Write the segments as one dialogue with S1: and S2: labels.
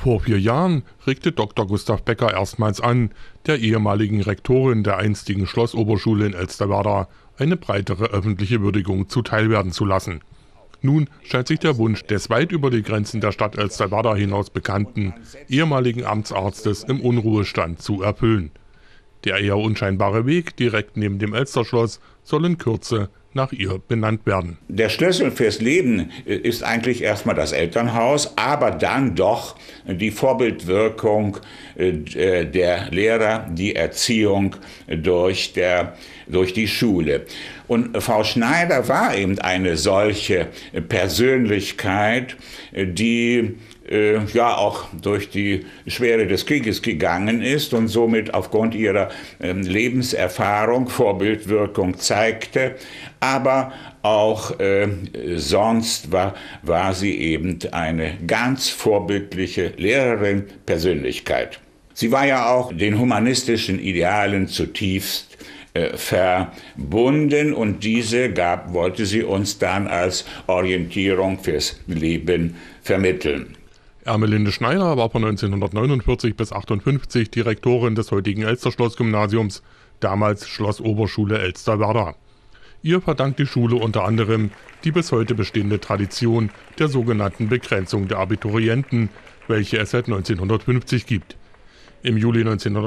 S1: Vor 4 Jahren regte Dr. Gustav Becker erstmals an, der ehemaligen Rektorin der einstigen Schlossoberschule in Elsterwerda eine breitere öffentliche Würdigung zuteilwerden zu lassen. Nun scheint sich der Wunsch des weit über die Grenzen der Stadt Elsterwerda hinaus bekannten ehemaligen Amtsarztes im Unruhestand zu erfüllen. Der eher unscheinbare Weg direkt neben dem Elsterschloss soll in Kürze nach ihr benannt werden.
S2: Der Schlüssel fürs Leben ist eigentlich erstmal das Elternhaus, aber dann doch die Vorbildwirkung der Lehrer, die Erziehung durch die Schule. Und Frau Schneider war eben eine solche Persönlichkeit, die auch durch die Schwere des Krieges gegangen ist und somit aufgrund ihrer Lebenserfahrung Vorbildwirkung zeigte, aber auch sonst war sie eben eine ganz vorbildliche Lehrerin, Persönlichkeit. Sie war ja auch den humanistischen Idealen zutiefst verbunden und diese wollte sie uns dann als Orientierung fürs Leben vermitteln.
S1: Ermelinde Schneider war von 1949 bis 1958 Direktorin des heutigen Elsterschloss-Gymnasiums, damals Schlossoberschule Elsterwerda. Ihr verdankt die Schule unter anderem die bis heute bestehende Tradition der sogenannten Begrenzung der Abiturienten, welche es seit 1950 gibt. Im Juli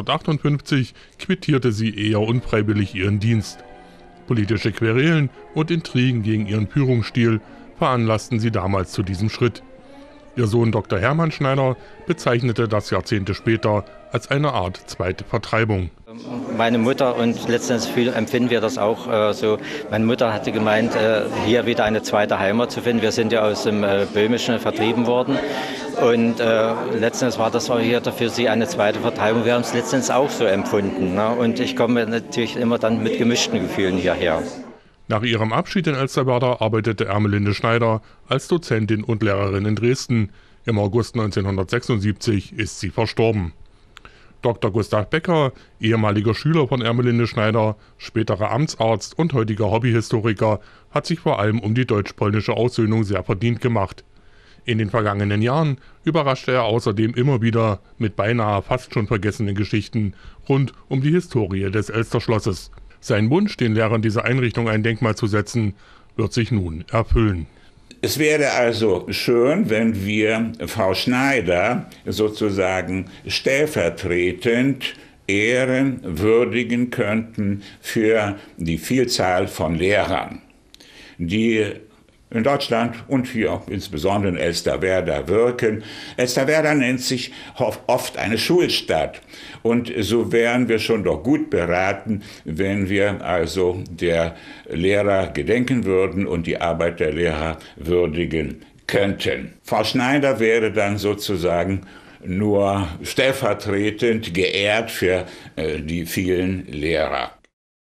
S1: 1958 quittierte sie eher unfreiwillig ihren Dienst. Politische Querelen und Intrigen gegen ihren Führungsstil veranlassten sie damals zu diesem Schritt. Ihr Sohn Dr. Hermann Schneider bezeichnete das Jahrzehnte später als eine Art zweite Vertreibung.
S3: Meine Mutter, und letztendlich empfinden wir das auch so, meine Mutter hatte gemeint, hier wieder eine zweite Heimat zu finden. Wir sind ja aus dem Böhmischen vertrieben worden und letztendlich war das hier für sie eine zweite Vertreibung. Wir haben es letztendlich auch so empfunden, ne? Und ich komme natürlich immer dann mit gemischten Gefühlen hierher.
S1: Nach ihrem Abschied in Elsterwerda arbeitete Ermelinde Schneider als Dozentin und Lehrerin in Dresden. Im August 1976 ist sie verstorben. Dr. Gustav Becker, ehemaliger Schüler von Ermelinde Schneider, späterer Amtsarzt und heutiger Hobbyhistoriker, hat sich vor allem um die deutsch-polnische Aussöhnung sehr verdient gemacht. In den vergangenen Jahren überraschte er außerdem immer wieder mit beinahe fast schon vergessenen Geschichten rund um die Historie des Elsterschlosses. Sein Wunsch, den Lehrern dieser Einrichtung ein Denkmal zu setzen, wird sich nun erfüllen.
S2: Es wäre also schön, wenn wir Frau Schneider sozusagen stellvertretend ehren, würdigen könnten für die Vielzahl von Lehrern, die in Deutschland und hier auch insbesondere in Elsterwerda wirken. Elsterwerda nennt sich oft eine Schulstadt und so wären wir schon doch gut beraten, wenn wir also der Lehrer gedenken würden und die Arbeit der Lehrer würdigen könnten. Frau Schneider wäre dann sozusagen nur stellvertretend geehrt für die vielen Lehrer.